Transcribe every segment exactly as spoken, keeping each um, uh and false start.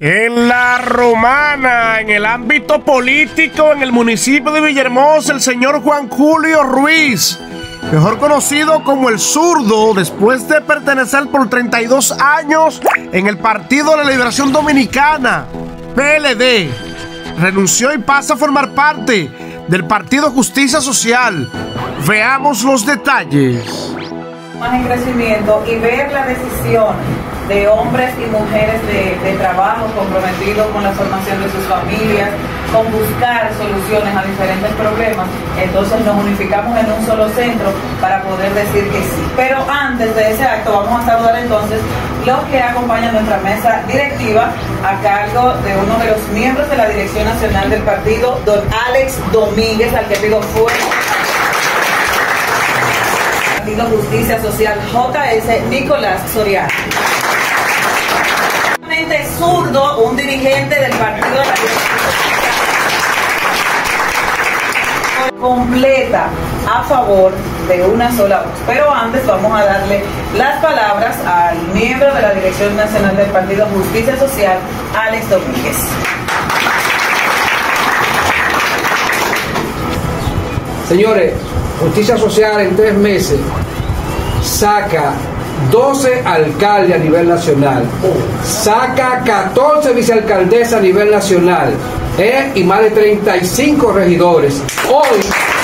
En La Romana, en el ámbito político, en el municipio de Villahermosa, el señor Juan Julio Ruiz, mejor conocido como El Zurdo, después de pertenecer por treinta y dos años en el Partido de la Liberación Dominicana, P L D, renunció y pasa a formar parte del Partido Justicia Social. Veamos los detalles. Más en crecimiento y ver la decisión de hombres y mujeres de, de trabajo comprometidos con la formación de sus familias, con buscar soluciones a diferentes problemas. Entonces nos unificamos en un solo centro para poder decir que sí. Pero antes de ese acto vamos a saludar entonces los que acompañan nuestra mesa directiva a cargo de uno de los miembros de la Dirección Nacional del Partido, don Alex Domínguez, al que pido fuerza. Partido Justicia Social J S Nicolás Soriano. Zurdo, un dirigente del Partido de la Liberación completa a favor de una sola voz. Pero antes vamos a darle las palabras al miembro de la Dirección Nacional del Partido Justicia Social, Alex Domínguez. Señores, Justicia Social en tres meses saca doce alcaldes a nivel nacional, saca catorce vicealcaldesas a nivel nacional, ¿eh? y más de treinta y cinco regidores. Hoy,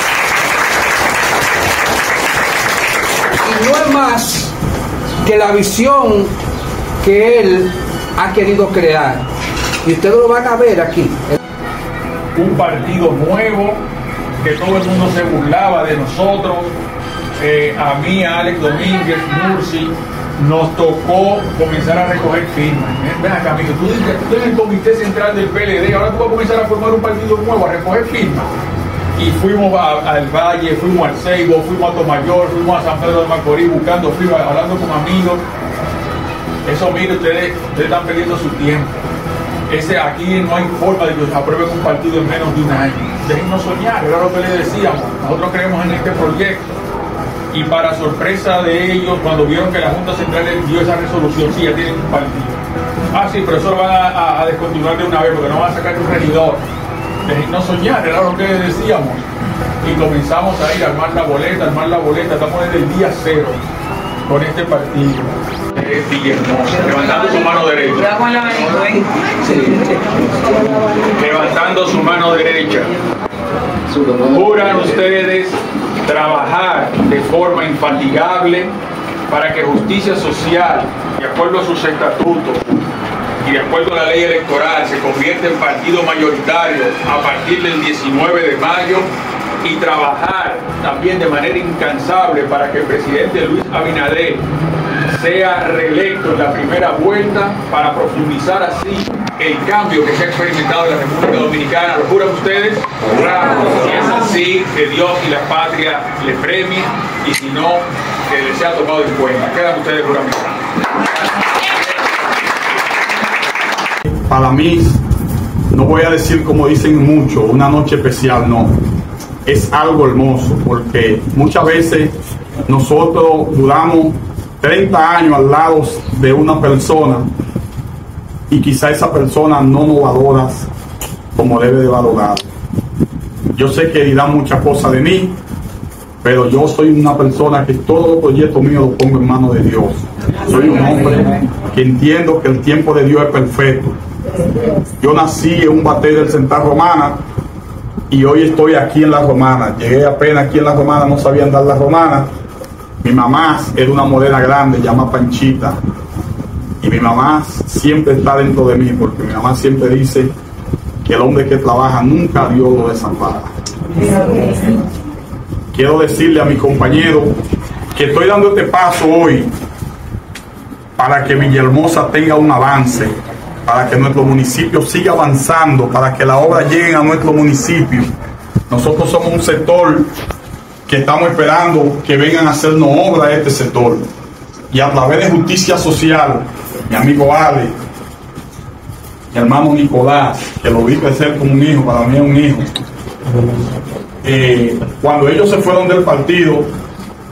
y no es más que la visión que él ha querido crear, y ustedes lo van a ver aquí. Un partido nuevo, que todo el mundo se burlaba de nosotros. Eh, a mí, a Alex Domínguez, Murci, nos tocó comenzar a recoger firmas. Ven acá, amigo, tú dices que tú eres el comité central del P L D, ahora tú vas a comenzar a formar un partido nuevo, a recoger firmas. Y fuimos a, al Valle, fuimos al Ceibo, fuimos a Tomayor, fuimos a San Pedro de Macorís buscando firmas, hablando con amigos. Eso, mire, ustedes, ustedes están perdiendo su tiempo. Ese, aquí no hay forma de que se apruebe un partido en menos de un año. Déjennos soñar, era lo que les decíamos. Nosotros creemos en este proyecto. Y para sorpresa de ellos, cuando vieron que la Junta Central dio esa resolución, sí, ya tienen un partido. Ah, sí, pero eso lo van a, a, a descontinuar de una vez, porque no van a sacar un regidor. No soñar, era lo que les decíamos. Y comenzamos a ir a armar la boleta, armar la boleta. Estamos desde el día cero con este partido. Eh, Villahermosa, levantando su mano derecha. Levantando su mano derecha. Juran ustedes trabajar de forma infatigable para que Justicia Social, de acuerdo a sus estatutos y de acuerdo a la ley electoral, se convierta en partido mayoritario a partir del diecinueve de mayo, y trabajar también de manera incansable para que el presidente Luis Abinader sea reelecto en la primera vuelta, para profundizar así el cambio que se ha experimentado en la República Dominicana. ¿Lo juran ustedes? Juramos. Si es así, que Dios y la patria le premien, y si no, que les sea tomado en cuenta. Quedan ustedes juramentados. Para mí, no voy a decir como dicen mucho, una noche especial, no. Es algo hermoso, porque muchas veces nosotros duramos treinta años al lado de una persona, y quizá esa persona no nos valora como debe de valorar. Yo sé que dirán muchas cosas de mí, pero yo soy una persona que todos los proyectos míos los pongo en manos de Dios. Soy un hombre que entiendo que el tiempo de Dios es perfecto. Yo nací en un batel del Central Romana, y hoy estoy aquí en La Romana. Llegué apenas aquí en La Romana, no sabía andar La Romana. Mi mamá era una morena grande llamada Panchita, y mi mamá siempre está dentro de mí, porque mi mamá siempre dice que el hombre que trabaja nunca Dios lo desampara. Quiero decirle a mi compañero que estoy dando este paso hoy para que Villahermosa tenga un avance, para que nuestro municipio siga avanzando, para que las obras lleguen a nuestro municipio. Nosotros somos un sector que estamos esperando que vengan a hacernos obras a este sector. Y a través de Justicia Social, mi amigo Ale, mi hermano Nicolás, que lo vi crecer como un hijo, para mí es un hijo. Eh, cuando ellos se fueron del partido,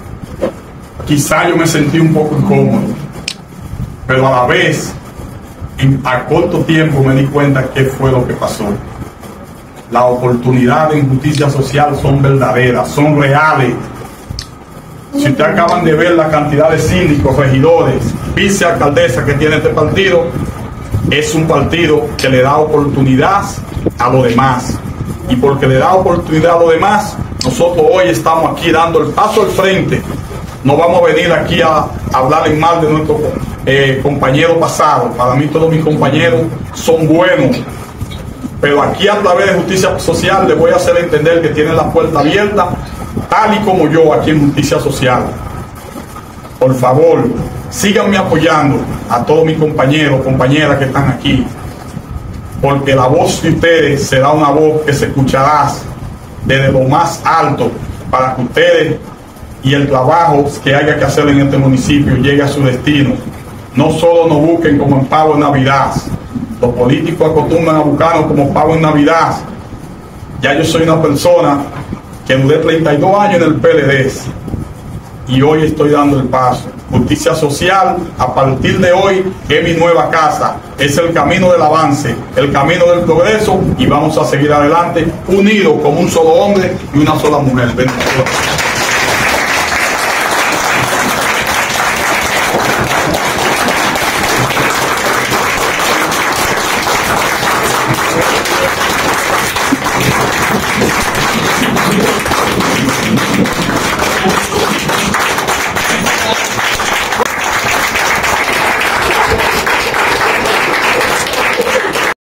quizá yo me sentí un poco incómodo, pero a la vez en, a corto tiempo me di cuenta qué fue lo que pasó. Las oportunidades en justicia social son verdaderas, son reales. Si ustedes acaban de ver la cantidad de síndicos, regidores, vicealcaldesas que tiene este partido, es un partido que le da oportunidad a los demás. Y porque le da oportunidad a los demás, nosotros hoy estamos aquí dando el paso al frente. No vamos a venir aquí a, a hablar en mal de nuestros eh, compañeros pasados. Para mí todos mis compañeros son buenos. Pero aquí a través de justicia social les voy a hacer entender que tienen la puerta abierta, tal y como yo aquí en justicia social. Por favor, síganme apoyando a todos mis compañeros, compañeras que están aquí, porque la voz de ustedes será una voz que se escuchará desde lo más alto para que ustedes y el trabajo que haya que hacer en este municipio llegue a su destino. No solo nos busquen como en pavo en Navidad. Los políticos acostumbran a buscarnos como pavo en Navidad. Ya yo soy una persona que duré treinta y dos años en el P L D y hoy estoy dando el paso. Justicia social, a partir de hoy, es mi nueva casa. Es el camino del avance, el camino del progreso, y vamos a seguir adelante unidos como un solo hombre y una sola mujer. Bendiciones.